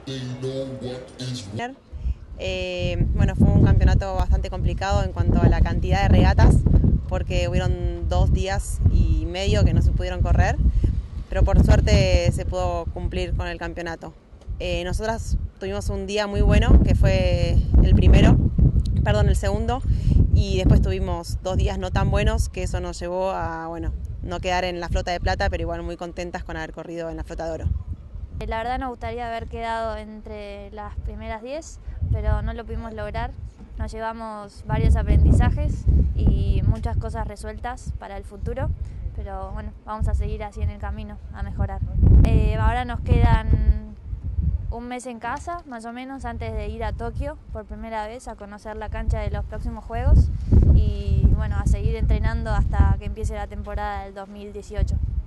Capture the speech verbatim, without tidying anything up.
Eh, bueno, fue un campeonato bastante complicado en cuanto a la cantidad de regatas, porque hubieron dos días y medio que no se pudieron correr, pero por suerte se pudo cumplir con el campeonato. Eh, nosotras tuvimos un día muy bueno, que fue el primero, perdón, el segundo, y después tuvimos dos días no tan buenos, que eso nos llevó a, bueno, no quedar en la flota de plata, pero igual muy contentas con haber corrido en la flota de oro. La verdad nos gustaría haber quedado entre las primeras diez, pero no lo pudimos lograr. Nos llevamos varios aprendizajes y muchas cosas resueltas para el futuro, pero bueno, vamos a seguir así en el camino, a mejorar. Eh, ahora nos quedan un mes en casa, más o menos, antes de ir a Tokio por primera vez a conocer la cancha de los próximos Juegos y bueno, a seguir entrenando hasta que empiece la temporada del dos mil dieciocho.